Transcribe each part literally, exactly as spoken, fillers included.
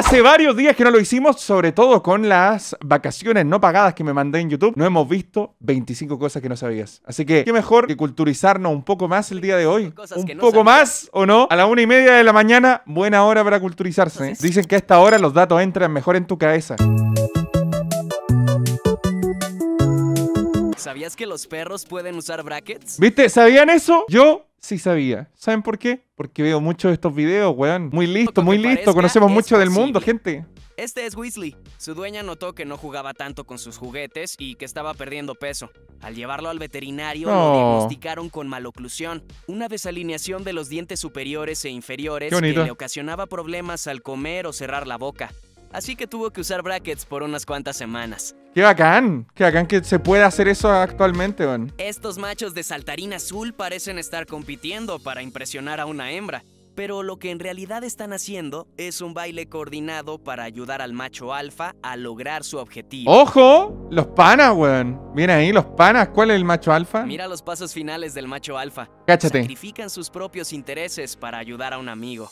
Hace varios días que no lo hicimos, sobre todo con las vacaciones no pagadas que me mandé en YouTube. No hemos visto veinticinco cosas que no sabías. Así que, qué mejor que culturizarnos un poco más el día de hoy. Un poco más, ¿o no? A la una y media de la mañana, buena hora para culturizarse, ¿eh? Dicen que a esta hora los datos entran mejor en tu cabeza. ¿Sabías que los perros pueden usar brackets? ¿Viste? ¿Sabían eso? Yo sí sabía. ¿Saben por qué? Porque veo muchos de estos videos, weón. Muy listo, muy listo. Conocemos mucho del mundo, gente. Este es Weasley. Su dueña notó que no jugaba tanto con sus juguetes y que estaba perdiendo peso. Al llevarlo al veterinario, No. lo diagnosticaron con maloclusión, una desalineación de los dientes superiores e inferiores Qué que bonito. le ocasionaba problemas al comer o cerrar la boca. Así que tuvo que usar brackets por unas cuantas semanas. Qué bacán. Qué bacán que se pueda hacer eso actualmente, weón. Estos machos de saltarín azul parecen estar compitiendo para impresionar a una hembra, pero lo que en realidad están haciendo es un baile coordinado para ayudar al macho alfa a lograr su objetivo. ¡Ojo! Los panas, weón. Miren ahí, los panas. ¿Cuál es el macho alfa? Mira los pasos finales del macho alfa. Cáchate. Sacrifican sus propios intereses para ayudar a un amigo.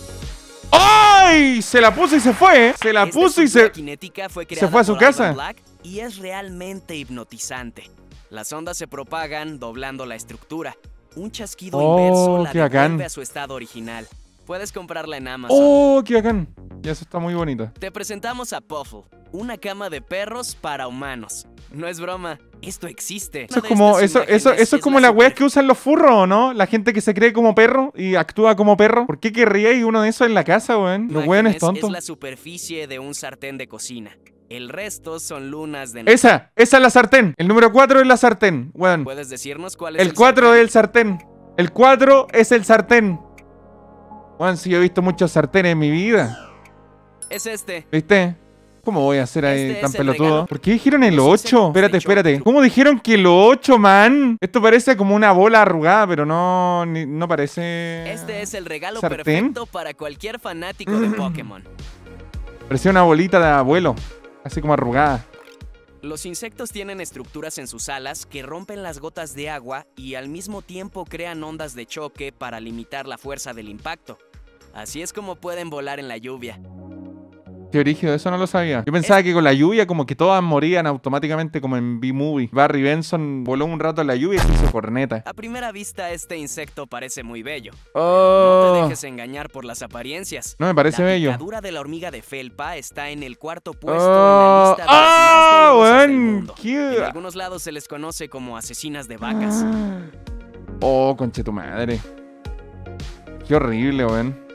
¡Ay! Se la puso y se fue, ¿eh? Se la Esta puso y estructura se... cinética fue se creada fue a su por Ivan casa. Black y es realmente hipnotizante. Las ondas se propagan doblando la estructura. Un chasquido Oh, inverso la qué bacán. devuelve a su estado original. Puedes comprarla en Amazon. ¡Oh, qué bacán! Ya eso está muy bonito. Te presentamos a Puffle, una cama de perros para humanos. No es broma, esto existe. Eso es Una de como, estas eso, imágenes eso, eso es como las super- weas que usan los furros, ¿o no? La gente que se cree como perro y actúa como perro. ¿Por qué querría uno de esos en la casa, weón? Los weones imágenes tontos. Es la superficie de un sartén de cocina. El resto son lunas de... Esa, esa es la sartén. El número cuatro es la sartén, weón. ¿Puedes decirnos cuál es El cuatro sartén? es el sartén. El cuatro es el sartén. Weón, si yo he visto muchos sartenes en mi vida. Es este. ¿Viste? ¿Cómo voy a hacer ahí Este tan es el pelotudo? regalo. ¿Por qué dijeron el Los ocho? insectos Espérate, de espérate. chocolate. ¿Cómo dijeron que el ocho, man? Esto parece como una bola arrugada, pero no, ni- no parece... Este es el regalo ¿Sartén? perfecto para cualquier fanático de Pokémon. Parecía una bolita de abuelo. Así como arrugada. Los insectos tienen estructuras en sus alas que rompen las gotas de agua y al mismo tiempo crean ondas de choque para limitar la fuerza del impacto. Así es como pueden volar en la lluvia. Qué brígido, eso no lo sabía. Yo pensaba que con la lluvia como que todas morían automáticamente como en B-Movie. Barry Benson voló un rato en la lluvia y se hizo corneta. A primera vista este insecto parece muy bello. No Oh, te dejes engañar por las apariencias. no me parece la bello. picadura de la hormiga de felpa está en el cuarto puesto Oh, en la lista de ah, las más dolorosas del weón, mundo. qué- En algunos lados se les conoce como asesinas de vacas. Oh, conche tu madre. Qué horrible, weón.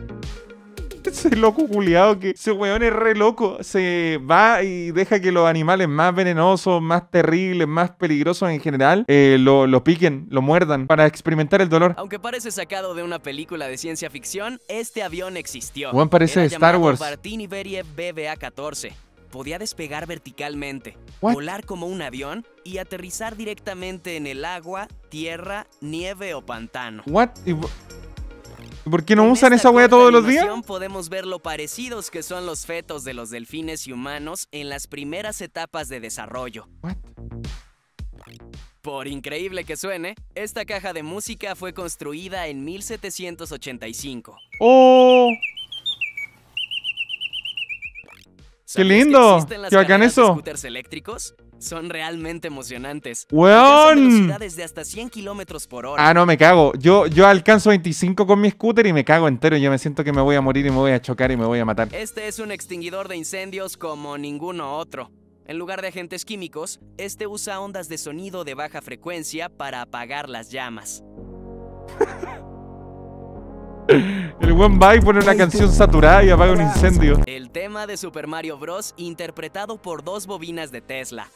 Ese loco culiado que ese weón es re loco. Se va y deja que los animales más venenosos, más terribles, más peligrosos en general, eh, lo, lo piquen, lo muerdan para experimentar el dolor. Aunque parece sacado de una película de ciencia ficción, este avión existió. Weón, parece Era de Star llamado Wars. Bartini Beriev B B A catorce. Podía despegar verticalmente, What? volar como un avión y aterrizar directamente en el agua, tierra, nieve o pantano. What? ¿Y po- y por qué no En usan esta esa wea corta todos los días? animación podemos ver lo parecidos que son los fetos de los delfines y humanos en las primeras etapas de desarrollo. What? Por increíble que suene, esta caja de música fue construida en mil setecientos ochenta y cinco. Oh, ¿Sabías lindo! que existen las ¡Qué bacán carreras de eso! scooters eléctricos? Son realmente emocionantes. ¡Weón! Alcanzan velocidades de hasta cien kilómetros por hora. ah, no, me cago. Yo, yo alcanzo veinticinco con mi scooter y me cago entero. Yo me siento que me voy a morir y me voy a chocar y me voy a matar. Este es un extinguidor de incendios como ninguno otro. En lugar de agentes químicos, este usa ondas de sonido de baja frecuencia para apagar las llamas. El buen va y pone una canción saturada y apaga un incendio. El tema de Super Mario Bros. Interpretado por dos bobinas de Tesla.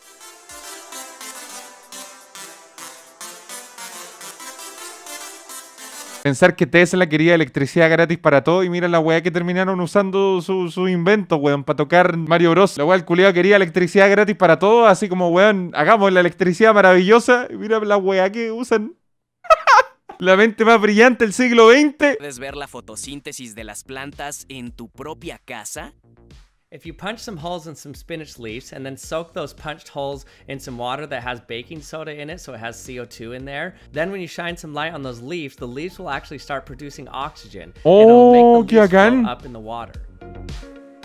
Pensar que Tesla quería electricidad gratis para todo y mira la weá que terminaron usando su, su invento, weón, para tocar Mario Bros. La weá, el culiado quería electricidad gratis para todo, así como, weón, hagamos la electricidad maravillosa. Y mira la weá que usan. La mente más brillante del siglo veinte. ¿Puedes ver la fotosíntesis de las plantas en tu propia casa? If you punch some holes in some spinach leaves and then soak those punched holes in some water that has baking soda in it, so it has C O two in there, then when you shine some light on those leaves, the leaves will actually start producing oxygen. Oh, and it'll make the qué leaves float bacán. up in the water.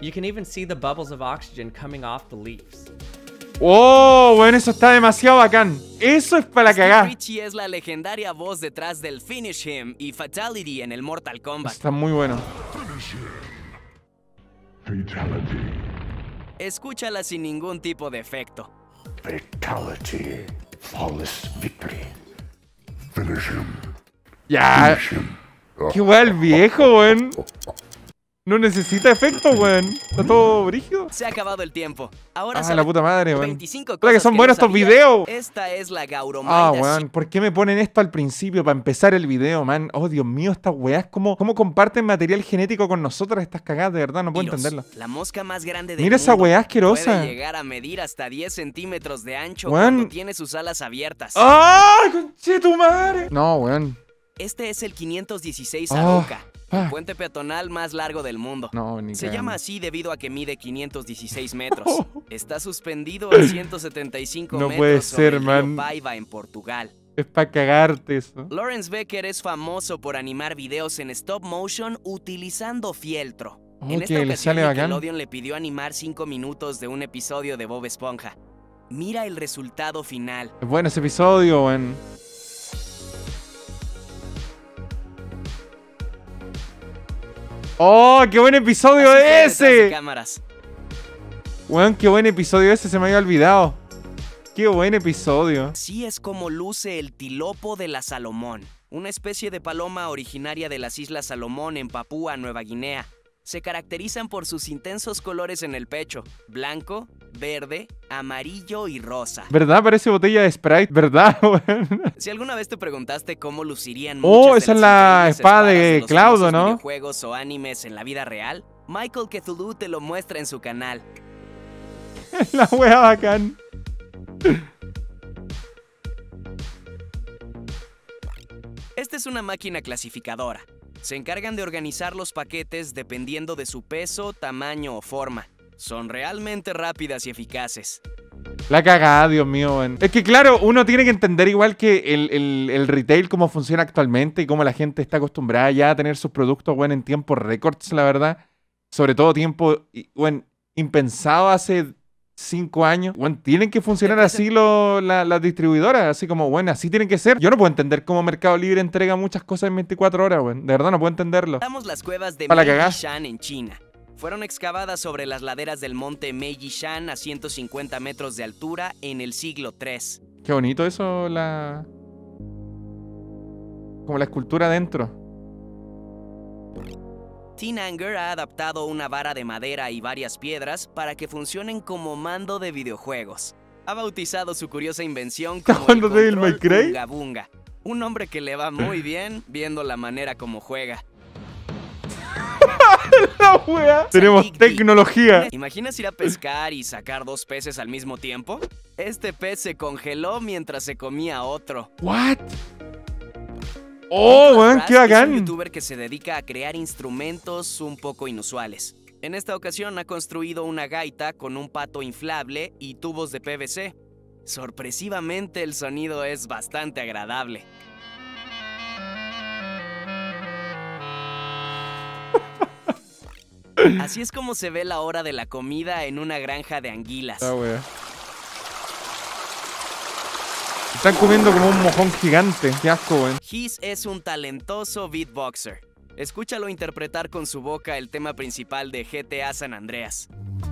You can even see the bubbles of oxygen coming off the leaves. ¡Oh, bueno, eso está demasiado bacán! Eso es para la Steve cagada. Ritchie es la legendaria voz detrás del Finish Him y Fatality en el Mortal Kombat. Está muy bueno. Fatality. Escúchala sin ningún tipo de efecto. Fatality. Flawless victory. Finish him. Ya. Finish him. Qué weá el viejo, weón. No necesita efecto, weón. Está todo brígido. Se ha acabado el tiempo. Ahora Ah, sabes la puta madre, weón. veinticinco Hola, que cosas son que buenos no estos sabías. videos. Esta es la Ah, Gauromaida. weón, ¿por qué me ponen esto al principio para empezar el video, man? Oh, Dios mío, estas weas, ¿cómo, cómo comparten material genético con nosotros estas cagadas? De verdad, no puedo Tiros, entenderlo. La mosca más grande del Mira esa mundo weá asquerosa. puede llegar a medir hasta diez centímetros de ancho Weón. cuando tiene sus alas abiertas. ¡Ay, conchetumare! No, weón. Este es el quinientos dieciséis Oh, Arouca, ah. el puente peatonal más largo del mundo. No, ni Se cagando. llama así debido a que mide quinientos dieciséis metros. Oh. Está suspendido a ciento setenta y cinco No metros puede sobre ser, el río man. Paiva en Portugal. Es para cagarte eso. Lawrence Becker es famoso por animar videos en stop motion utilizando fieltro. Oh, en que esta le ocasión sale bacán. Nickelodeon le pidió animar cinco minutos de un episodio de Bob Esponja. Mira el resultado final. Es bueno ese episodio, weón. ¡Oh, qué buen episodio Así fue detrás de ese! cámaras. Weón, qué buen episodio ese, se me había olvidado. Qué buen episodio. Así es como luce el tilopo de la Salomón, una especie de paloma originaria de las Islas Salomón en Papúa Nueva Guinea. Se caracterizan por sus intensos colores en el pecho, blanco, verde, amarillo y rosa. ¿Verdad? Parece botella de Sprite, ¿verdad, weón? Si alguna vez te preguntaste cómo lucirían Oh, muchas esa de es las la increíbles espada espadas de los Cloud, famosos ¿no? videojuegos o animes en la vida real, Michael Cthulhu te lo muestra en su canal. La wea bacán. Esta es una máquina clasificadora. Se encargan de organizar los paquetes dependiendo de su peso, tamaño o forma. Son realmente rápidas y eficaces. La cagada, Dios mío, weón. Es que claro, uno tiene que entender igual que el, el, el retail, cómo funciona actualmente y cómo la gente está acostumbrada ya a tener sus productos, weón, en tiempos récords, la verdad. Sobre todo tiempo, y, weón, impensado hace cinco años. Weón, tienen que funcionar así lo- la- las distribuidoras, así como, bueno, así tienen que ser. Yo no puedo entender cómo Mercado Libre entrega muchas cosas en veinticuatro horas, weón. De verdad, no puedo entenderlo. Damos las cuevas de Pa' la cagá. Meiji-shan en China. Fueron excavadas sobre las laderas del monte Meiji-shan a ciento cincuenta metros de altura en el siglo tercero. Qué bonito eso, la... como la escultura dentro. Teen Anger ha adaptado una vara de madera y varias piedras para que funcionen como mando de videojuegos. Ha bautizado su curiosa invención ¿Está como el jugando Devil May control Cry? Bunga Bunga, un nombre que le va muy bien viendo la manera como juega. La wea. Tenemos Big Dick. tecnología. ¿Imaginas ir a pescar y sacar dos peces al mismo tiempo? Este pez se congeló mientras se comía otro. What? Oh, weón, Rast qué es un bacán. youtuber que se dedica a crear instrumentos un poco inusuales. En esta ocasión ha construido una gaita con un pato inflable y tubos de P V C. Sorpresivamente el sonido es bastante agradable. Así es como se ve la hora de la comida en una granja de anguilas. La wea. Están comiendo como un mojón gigante. Qué asco, weón. His es un talentoso beatboxer. Escúchalo interpretar con su boca el tema principal de G T A San Andreas.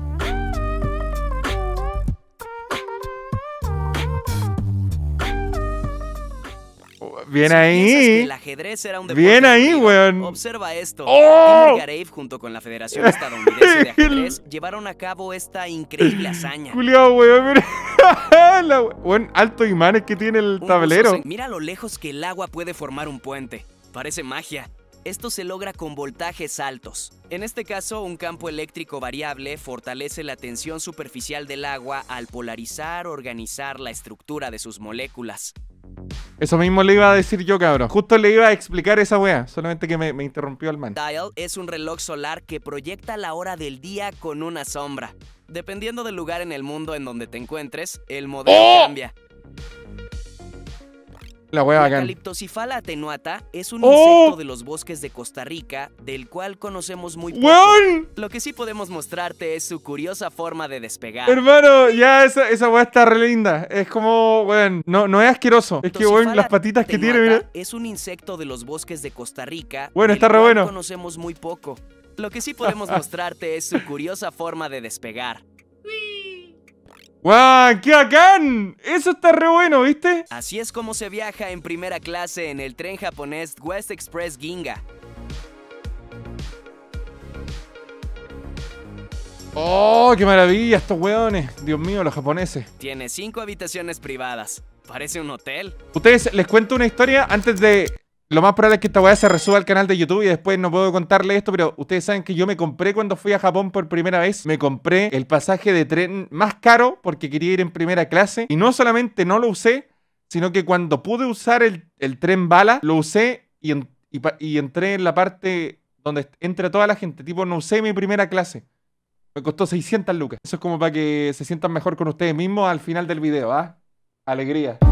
Bien Si piensas que ahí. el ajedrez era un deporte Bien ahí, aburrido, weón. Observa esto. ¡Oh! Timur Gareev, junto con la Federación Estadounidense de Ajedrez, llevaron a cabo esta increíble hazaña. Culeado, weón. Mira. La we- Weón, altos imanes que tiene el Un tablero. buzo se- Mira lo lejos que el agua puede formar un puente. Parece magia. Esto se logra con voltajes altos. En este caso, un campo eléctrico variable fortalece la tensión superficial del agua al polarizar o organizar la estructura de sus moléculas. Eso mismo le iba a decir yo, cabrón. Justo le iba a explicar esa wea. Solamente que me, me interrumpió el man. Dial es un reloj solar que proyecta la hora del día con una sombra. Dependiendo del lugar en el mundo en donde te encuentres, el modelo ¡Oh! cambia. La wea La bacán. Calyptophylla attenuata es un ¡Oh! insecto de los bosques de Costa Rica, del cual conocemos muy poco. ¡Weón! Lo que sí podemos mostrarte es su curiosa forma de despegar. Hermano, ya esa, esa weá está re linda. Es como, weón, no, no es asqueroso. Es que, weón, Calyptophylla las patitas que tiene, attenuata mira. es un insecto de los bosques de Costa Rica, Bueno, del está re cual bueno. conocemos muy poco. Lo que sí podemos mostrarte es su curiosa forma de despegar. ¡Guau! ¡Qué bacán! Eso está re bueno, ¿viste? Así es como se viaja en primera clase en el tren japonés West Express Ginga. ¡Oh, qué maravilla estos weones! Dios mío, los japoneses. Tiene cinco habitaciones privadas. Parece un hotel. Ustedes, les cuento una historia antes de... Lo más probable es que esta weá se resuba al canal de YouTube y después no puedo contarle esto, pero ustedes saben que yo me compré cuando fui a Japón por primera vez, me compré el pasaje de tren más caro porque quería ir en primera clase y no solamente no lo usé, sino que cuando pude usar el, el tren bala, lo usé y, en- y pa- y entré en la parte donde entra toda la gente, tipo no usé mi primera clase. Me costó seiscientas lucas. Eso es como para que se sientan mejor con ustedes mismos al final del video, ¿ah? Alegría.